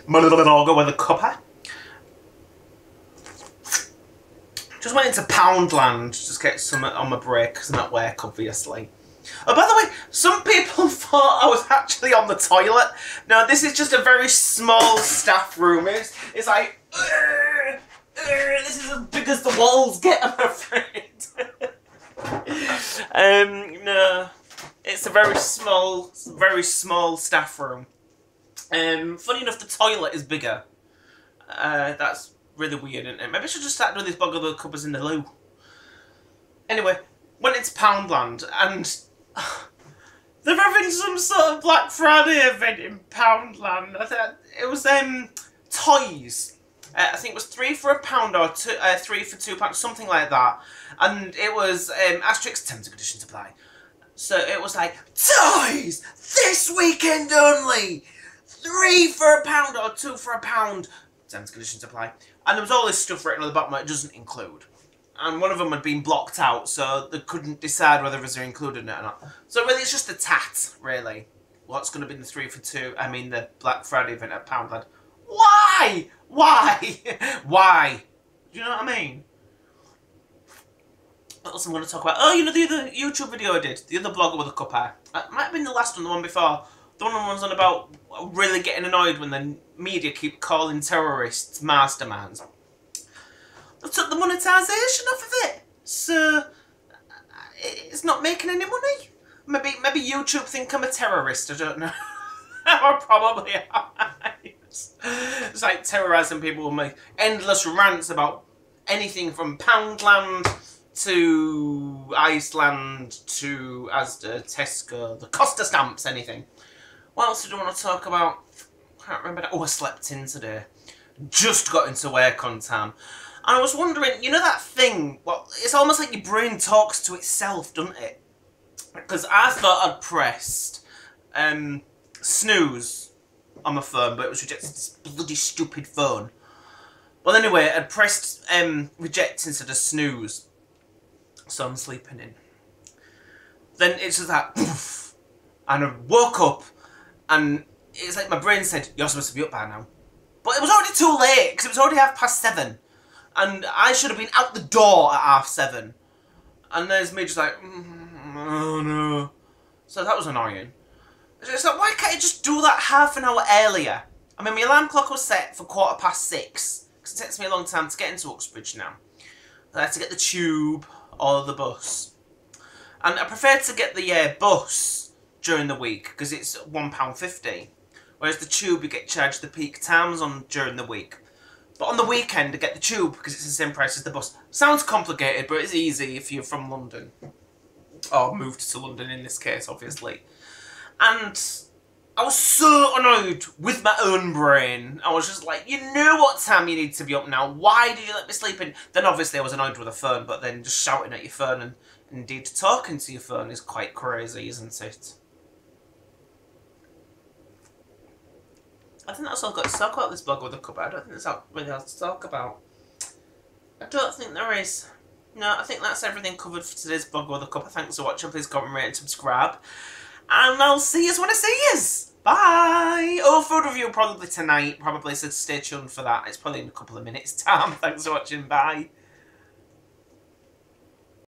logo with a cuppa. Just went into Poundland, just get some on my break because I'm at work, obviously. Oh, by the way, some people thought I was actually on the toilet. No, this is just a very small staff room. It's like, this is as big as the walls get, I'm afraid. No, it's a very small staff room. Funny enough, the toilet is bigger. That's really weird, isn't it? Maybe I should just start doing these bog of the cuppas in the loo. Anyway, went into Poundland and they're having some sort of Black Friday event in Poundland. It was toys. I think it was £3 for £1 or £3 for £2, something like that. And it was asterisk terms and conditions apply. So it was like, toys this weekend only, £3 for £1 or £2 for £1. Terms and conditions apply. And there was all this stuff written on the bottom that it doesn't include. And one of them had been blocked out, so they couldn't decide whether it was included in it or not. So really, it's just a tat, really. What's going to be the 3 for 2? I mean, the Black Friday event at Poundland. Why? Why? Why? Do you know what I mean? What else am I going to talk about? Oh, you know the other YouTube video I did? The other blogger with a cuppa. It might have been the last one, the one before. The one was on about really getting annoyed when the media keep calling terrorists masterminds. They took the monetisation off of it, so it's not making any money. Maybe YouTube think I'm a terrorist, I don't know. Or probably am. It's like terrorising people with my endless rants about anything from Poundland to Iceland to Asda, Tesco, the Costa stamps, anything. What else did I want to talk about? I can't remember. Oh, I slept in today. Just got into work on time. And I was wondering, you know that thing? Well, it's almost like your brain talks to itself, doesn't it? Because I thought I'd pressed snooze on my phone, but it was rejected. This bloody stupid phone. Well, anyway, I'd pressed reject instead of snooze. So I'm sleeping in. Then it's just that poof, and I woke up. And it's like my brain said, you're supposed to be up by now. But it was already too late, because it was already 7:30. And I should have been out the door at 7:30. And there's me just like, oh no. So that was annoying. It's like, why can't you just do that half an hour earlier? I mean, my alarm clock was set for 6:15. Because it takes me a long time to get into Uxbridge now. I had to get the tube or the bus. And I prefer to get the bus during the week, because it's £1.50. Whereas the tube, you get charged the peak times on during the week. But on the weekend, I get the tube, because it's the same price as the bus. Sounds complicated, but it's easy if you're from London. Or moved to London in this case, obviously. And I was so annoyed with my own brain. I was just like, you know what time you need to be up now. Why did you let me sleep in? Then obviously I was annoyed with the phone, but then just shouting at your phone and indeed talking to your phone is quite crazy, isn't it? I think that's all I've got to talk about this blog with a cuppa. I don't think there's really else to talk about. I don't think there is. No, I think that's everything covered for today's blog with a cuppa. Thanks for watching. Please comment, rate and subscribe. And I'll see you when I see you. Bye! Oh, food review probably tonight. Probably, so stay tuned for that. It's probably in a couple of minutes' time. Thanks for watching. Bye.